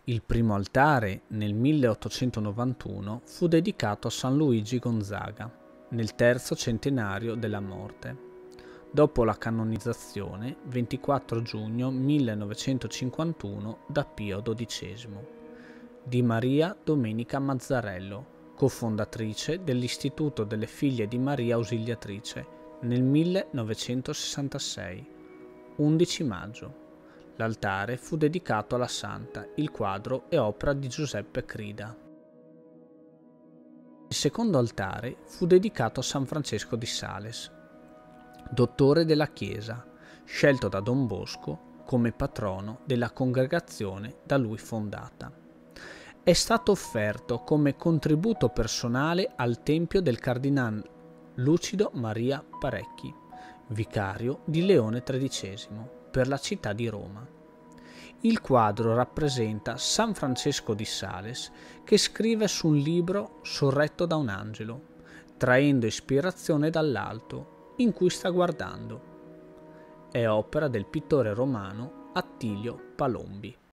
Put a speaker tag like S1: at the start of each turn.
S1: Il primo altare, nel 1891, fu dedicato a San Luigi Gonzaga, nel terzo centenario della morte, dopo la canonizzazione 24 giugno 1951 da Pio XII, di Maria Domenica Mazzarello, cofondatrice dell'Istituto delle Figlie di Maria Ausiliatrice nel 1966, 11 maggio. L'altare fu dedicato alla Santa, il quadro è opera di Giuseppe Crida. Il secondo altare fu dedicato a San Francesco di Sales, dottore della Chiesa, scelto da Don Bosco come patrono della congregazione da lui fondata. È stato offerto come contributo personale al tempio del cardinale Lucido Maria Parecchi, vicario di Leone XIII, per la città di Roma. Il quadro rappresenta San Francesco di Sales che scrive su un libro sorretto da un angelo, traendo ispirazione dall'alto in cui sta guardando. È opera del pittore romano Attilio Palombi.